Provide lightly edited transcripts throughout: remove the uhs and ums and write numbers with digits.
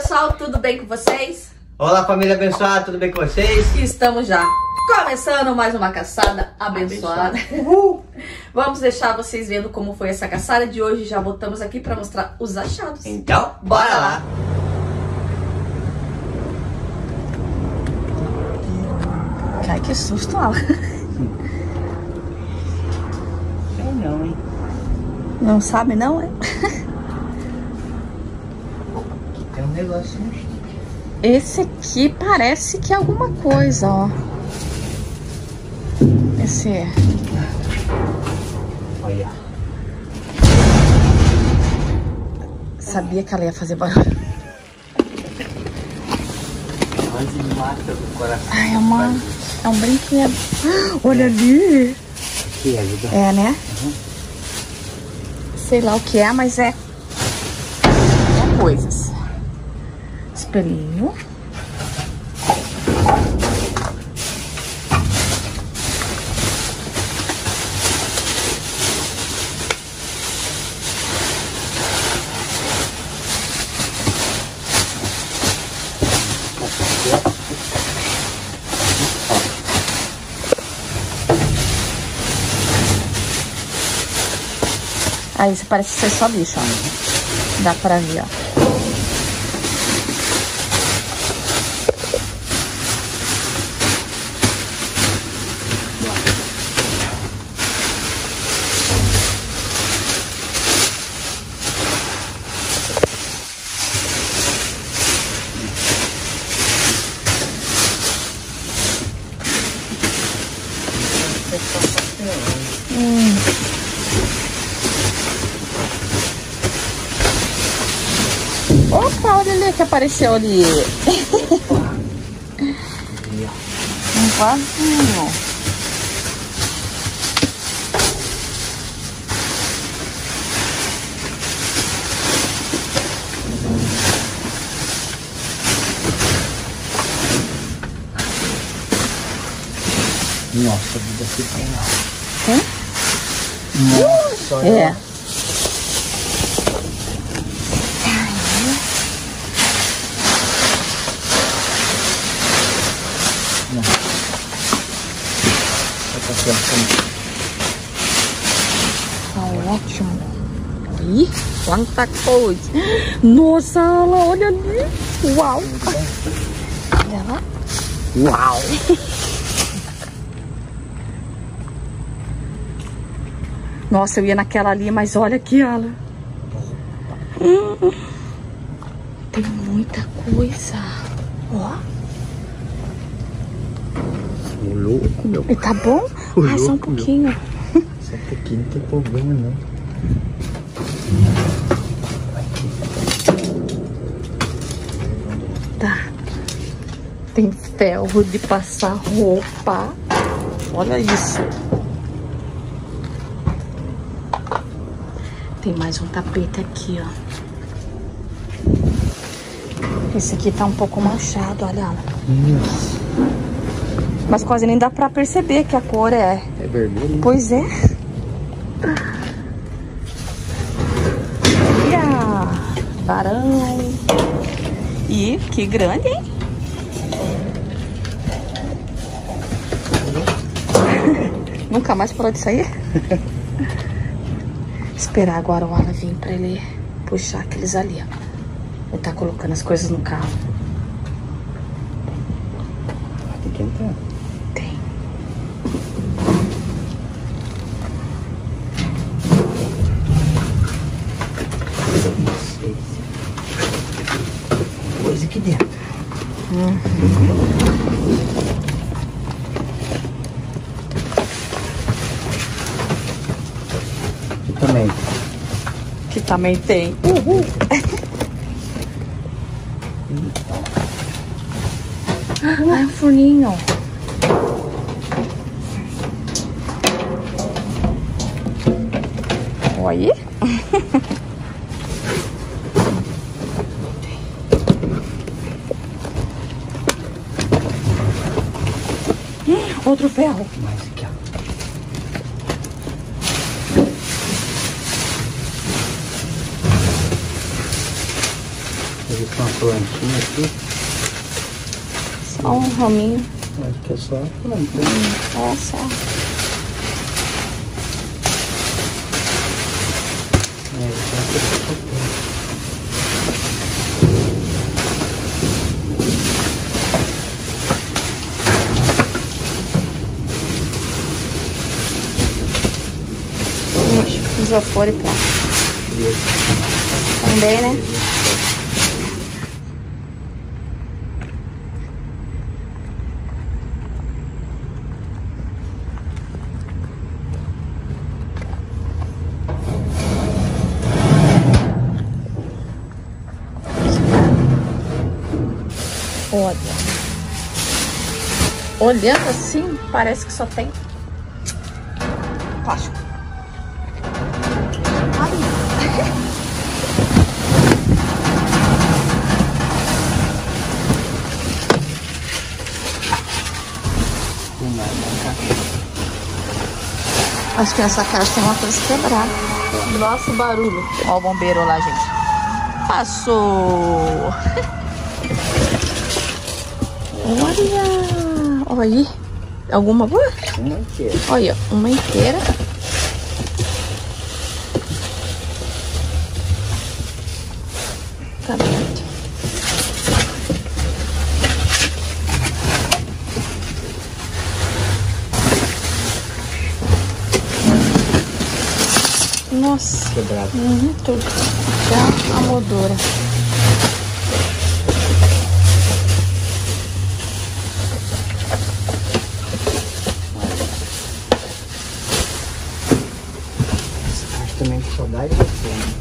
pessoal, tudo bem com vocês? Olá, família abençoada, tudo bem com vocês? Estamos já começando mais uma caçada abençoada. Vamos deixar vocês vendo como foi essa caçada de hoje. Já voltamos aqui para mostrar os achados. Então, bora lá! Ai, que susto, Alan. Eu não, hein? Não sabe não, é? Tem um negócio no chão. Esse aqui parece que é alguma coisa, ó. Esse é. Olha. Sabia que ela ia fazer barulho. Quase mata do coração. Ai, é um brinquedo. Olha ali. Que ajuda. É, né? Sei lá o que é, mas é coisas. Espelhinho. Aí isso parece ser só bicho, ó. Dá pra ver, ó. Opa, olha ali que apareceu ali. Um vasinho. Nossa, a vida se tem lá. Tem? Nossa, É. Tá ótimo. Ih, quanta coisa. Nossa, olha ali. Uau. Olha lá. Uau! Nossa, eu ia naquela ali, mas olha aqui, Alan. Tem muita coisa. Ó. O louco, meu. E tá bom? Ah, só um pouquinho. Só um pouquinho, não tem problema não. Tá. Tem ferro de passar roupa. Olha isso. Tem mais um tapete aqui, ó. Esse aqui tá um pouco manchado, olha lá. Mas quase nem dá pra perceber que a cor é... É vermelho? Pois é. Olha! Varão. E que grande, hein? Nunca mais parou de sair? Esperar agora o Alan vir pra ele puxar aqueles ali, ó. Ele tá colocando as coisas no carro. Tem que entrar. Tem. Coisa aqui dentro. Aqui também. Que também tem. Uhul. Ai, um forninho. Olha. Outro ferro. Mais aqui, ó. Fazer com uma plantinha aqui. Só um raminho. Acho que é só a planta. É só. Isopor e pronto. Também, né? Olha. Olhando assim, parece que só tem plástico. Acho que nessa caixa tem uma coisa quebrada. Nossa, barulho. Ó o bombeiro lá, gente. Passou. Olha. Olha aí. Alguma boa? Uma inteira. Olha, uma inteira. Tá aberto. Nossa. Quebrado. Tudo. Já a moldura. Acho também que só dá isso aqui, né?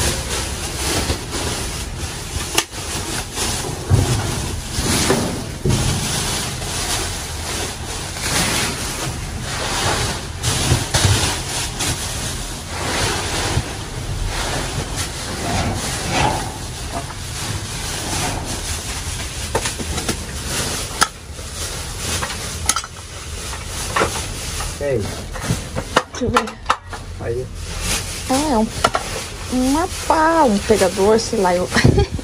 Ei, Deixa eu ver. aí. Ah, é uma pá, um pegador, sei lá. Eu...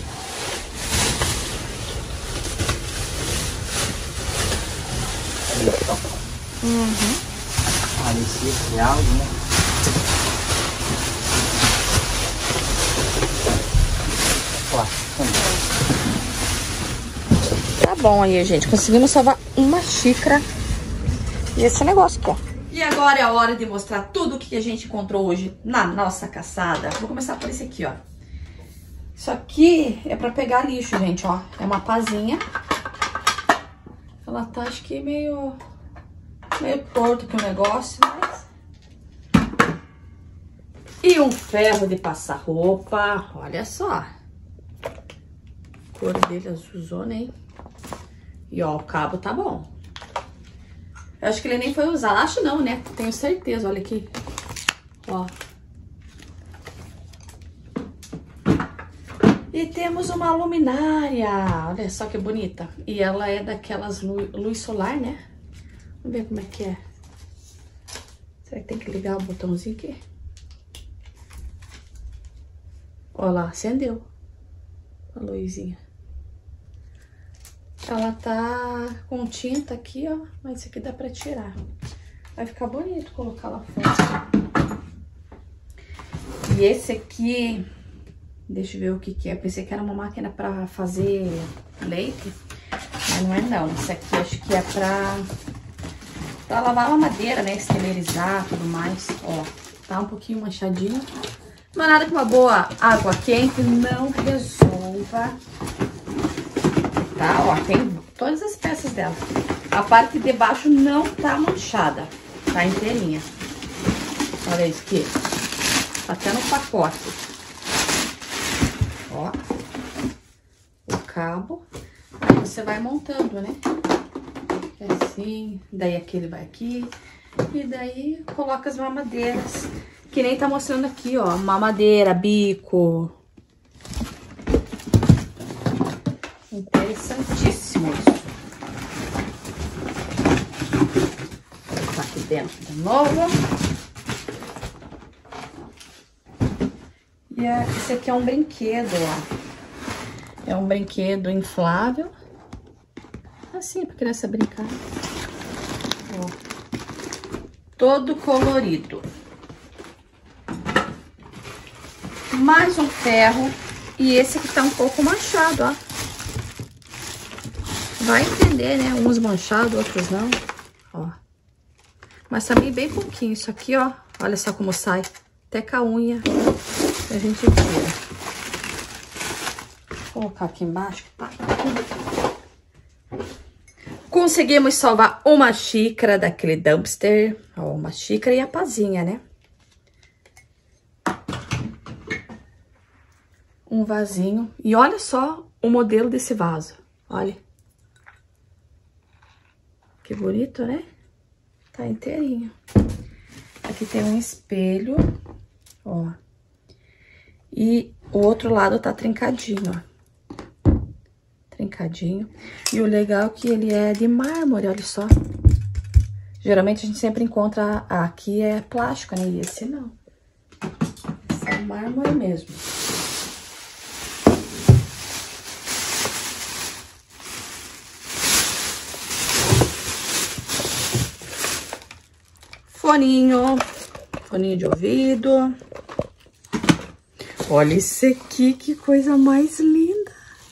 Parecia ser algo, né? Tá bom aí, gente. Conseguimos salvar uma xícara. E esse negócio aqui, ó. E agora é a hora de mostrar tudo o que a gente encontrou hoje na nossa caçada. Vou começar por esse aqui, ó. Isso aqui é pra pegar lixo, gente, ó. É uma pazinha. Ela tá, acho que meio torto aqui o negócio, mas... E um ferro de passar roupa. Olha só. A cor dele azulzona, hein? E ó, o cabo tá bom. Eu acho que ele nem foi usado. Acho não, né? Tenho certeza. Olha aqui. Ó. E temos uma luminária. Olha só que bonita. E ela é daquelas luz solar, né? Vamos ver como é que é. Será que tem que ligar o botãozinho aqui? Olha lá, acendeu a luzinha. Ela tá com tinta aqui, ó. Mas isso aqui dá pra tirar. Vai ficar bonito colocar lá fora. E esse aqui... Deixa eu ver o que que é. Pensei que era uma máquina pra fazer leite. Mas não é não. Isso aqui acho que é pra lavar a madeira, né? Esterilizar e tudo mais. Ó, tá um pouquinho manchadinho. Não é nada que uma boa água quente não resolva. Tá, ó, tem todas as peças dela. A parte de baixo não tá manchada, tá inteirinha. Olha isso aqui. Até no pacote. Ó. O cabo. Aí você vai montando, né? Assim, daí aquele vai aqui. E daí coloca as mamadeiras. Que nem tá mostrando aqui, ó. Mamadeira, bico. Interessantíssimo isso. Vou colocar aqui dentro de novo. E esse aqui é um brinquedo, ó. É um brinquedo inflável. Assim, pra criança brincar. Ó. Todo colorido. Mais um ferro. E esse aqui tá um pouco manchado, ó. Vai entender, né? Uns manchados, outros não. Ó. Mas também bem pouquinho. Isso aqui, ó. Olha só como sai. Até com a unha. A gente tira. Vou colocar aqui embaixo. Tá. Conseguimos salvar uma xícara daquele dumpster. Ó, uma xícara e a pazinha, né? Um vasinho. E olha só o modelo desse vaso. Olha. Que bonito, né? Tá inteirinho. Aqui tem um espelho, ó. E o outro lado tá trincadinho, ó. Trincadinho. E o legal é que ele é de mármore, olha só. Geralmente a gente sempre encontra... Aqui é plástico, né? E esse não. Esse é mármore mesmo. Foninho de ouvido. Olha esse aqui, que coisa mais linda.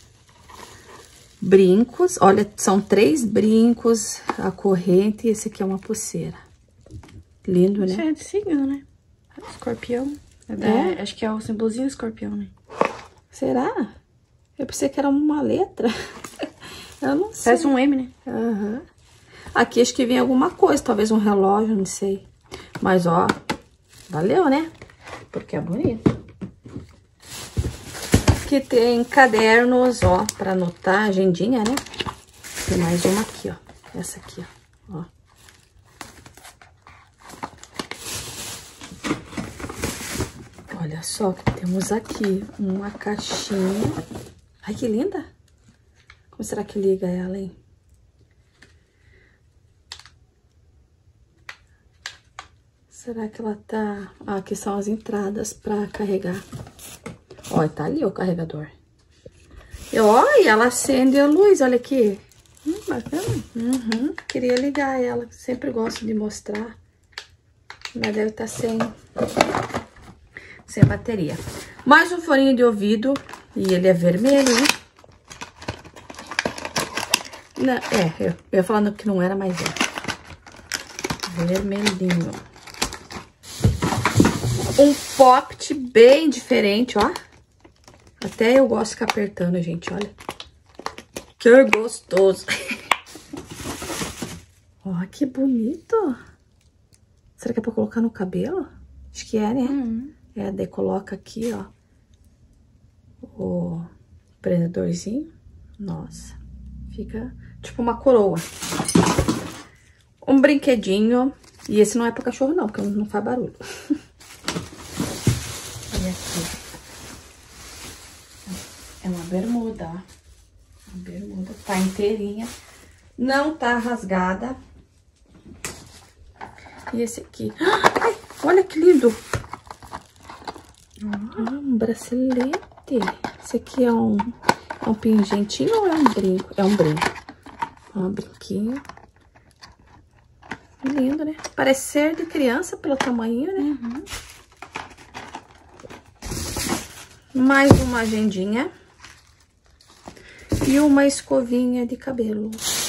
Brincos, olha, são 3 brincos, a corrente e esse aqui é uma pulseira. Lindo, né? Isso é de signo, né? Escorpião. Acho que é o símbolozinho do escorpião, né? Será? Eu pensei que era uma letra. Eu não sei. Parece um M, né? Aham. Aqui acho que vem alguma coisa, talvez um relógio, não sei. Mas, ó, valeu, né? Porque é bonito. Aqui tem cadernos, ó, pra anotar, agendinha, né? Tem mais uma aqui, ó. Essa aqui, ó. Olha só que temos aqui uma caixinha. Ai, que linda! Como será que liga ela, hein? Será que ela tá... Ah, aqui são as entradas pra carregar. Ó, tá ali o carregador. E olha, ela acende a luz, olha aqui. Bacana. Uhum, queria ligar ela, sempre gosto de mostrar. Mas deve estar sem bateria. Mais um foninho de ouvido. E ele é vermelho, né? Não, eu ia falando que não era, mas é. Vermelhinho. Um poppet bem diferente, ó. Até eu gosto de ficar apertando, gente, olha. Que gostoso. Ó, que bonito. Será que é pra colocar no cabelo? Acho que é, né? É, daí coloca aqui, ó. O prendedorzinho. Nossa. Fica tipo uma coroa. Um brinquedinho. E esse não é pra cachorro, não, porque não faz barulho. Olha aqui. É uma bermuda, ó. Uma bermuda. Tá inteirinha. Não tá rasgada. E esse aqui. Ai, olha que lindo. Um bracelete. Esse aqui é um pingentinho ou é um brinco? É um brinco. Um brinquinho. Lindo, né? Parece ser de criança pelo tamanho, né? Mais uma agendinha. E uma escovinha de cabelo.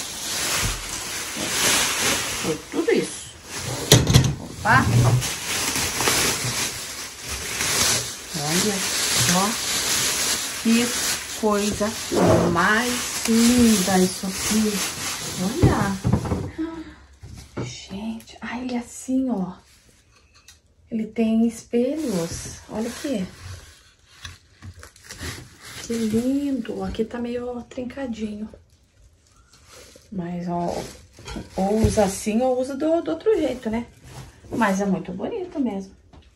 Foi tudo isso. Opa! Olha só que coisa mais linda isso aqui. Olha! Gente, ai, ele é assim, ó. Ele tem espelhos. Olha aqui. Que lindo. Aqui tá meio trincadinho. Mas, ó, ou usa assim ou usa do outro jeito, né? Mas é muito bonito mesmo.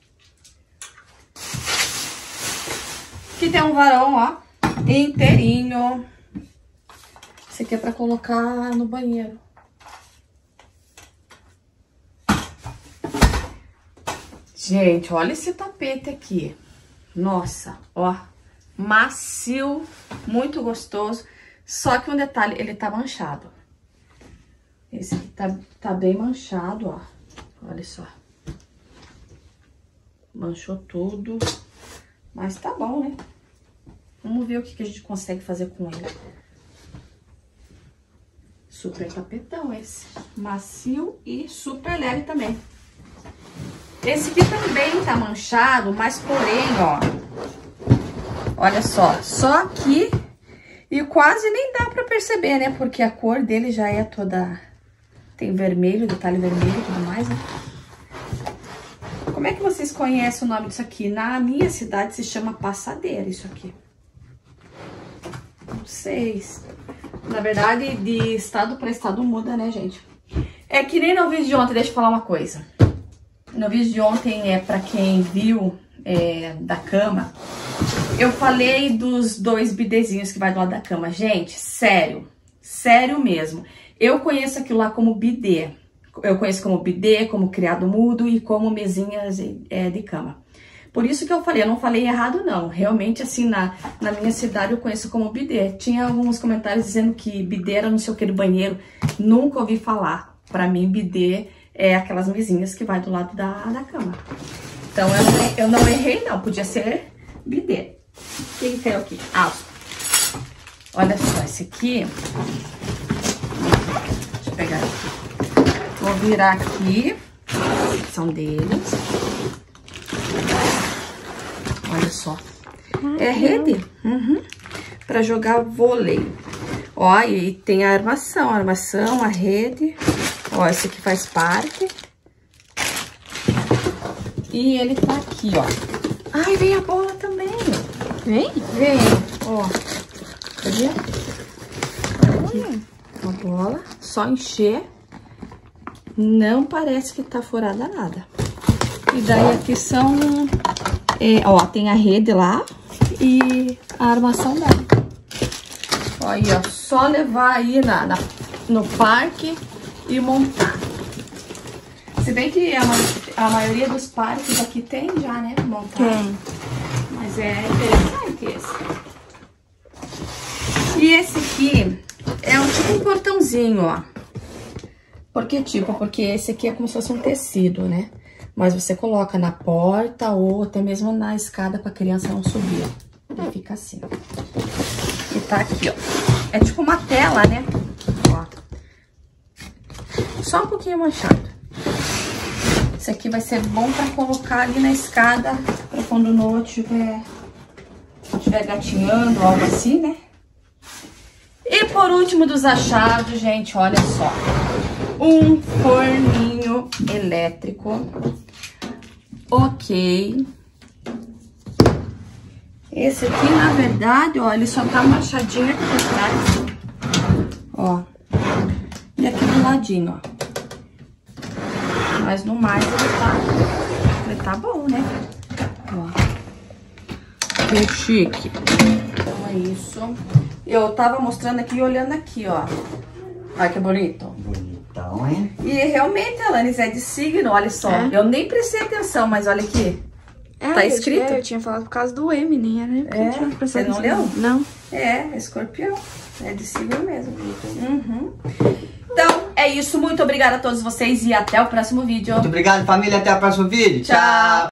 Aqui tem um varão, ó, inteirinho. Esse aqui é pra colocar no banheiro. Gente, olha esse tapete aqui. Nossa, ó. macio, muito gostoso. Só que um detalhe, ele tá manchado. Esse aqui tá bem manchado, ó. Olha só. Manchou tudo. Mas tá bom, né? Vamos ver o que a gente consegue fazer com ele. Super tapetão esse. Macio e super leve também. Esse aqui também tá manchado, mas porém, ó. Olha só. Só aqui. E quase nem dá pra perceber, né? Porque a cor dele já é toda... Tem vermelho, detalhe vermelho e tudo mais, né? Como é que vocês conhecem o nome disso aqui? Na minha cidade se chama passadeira isso aqui. Não sei. Na verdade, de estado para estado muda, né, gente? É que nem no vídeo de ontem, deixa eu falar uma coisa. No vídeo de ontem, pra quem viu da cama, eu falei dos 2 bidezinhos que vai do lado da cama. Gente, sério. Sério mesmo. Eu conheço aquilo lá como bidê. Eu conheço como bidê, como criado mudo e como mesinhas de cama. Por isso que eu falei, eu não falei errado não. Realmente, assim, na minha cidade eu conheço como bidê. Tinha alguns comentários dizendo que bidê era não sei o que do banheiro. Nunca ouvi falar. Pra mim, bidê é aquelas mesinhas que vai do lado da cama. Então, eu não errei não. Podia ser bidê. O que tem aqui? Ah, olha só, esse aqui... Deixa eu pegar aqui. Vou virar aqui. São deles. Olha só. É rede. Pra jogar vôlei. Ó, e tem a armação. A rede. Ó, esse aqui faz parte. E ele tá aqui, ó. Ai, vem a bola também. Vem? Vem. Ó. Cadê? Aqui. A bola. Só encher. Não parece que tá furada nada. E daí aqui são... ó, tem a rede lá e a armação dela. Ó, aí, ó, só levar aí no parque e montar. Se bem que a maioria dos parques aqui tem já, né, montar. Tem. Mas é interessante esse. E esse aqui é tipo um portãozinho, ó. Por que tipo? Porque esse aqui é como se fosse um tecido, né? Mas você coloca na porta ou até mesmo na escada pra criança não subir. E fica assim. E tá aqui, ó. É tipo uma tela, né? Ó. Só um pouquinho manchado. Esse aqui vai ser bom pra colocar ali na escada pra quando o Noah estiver gatinhando, algo assim, né? E por último dos achados, gente, olha só. Um forninho elétrico. Ok. Esse aqui, na verdade, ó, ele só tá manchadinho aqui por trás. Ó. E aqui do ladinho, ó. Mas no mais ele tá bom, né? Ó. Que chique. Então é isso. Eu tava mostrando aqui e olhando aqui, ó. Olha que bonito. Bonitão, hein? E realmente, Alanis, é de signo, olha só. É? Eu nem prestei atenção, mas olha aqui. Tá escrito? Eu tinha falado por causa do Eminem, né? Você não leu? Não. É escorpião. É de signo mesmo. Então, é isso. Muito obrigada a todos vocês e até o próximo vídeo. Muito obrigado, família. Até o próximo vídeo. Tchau.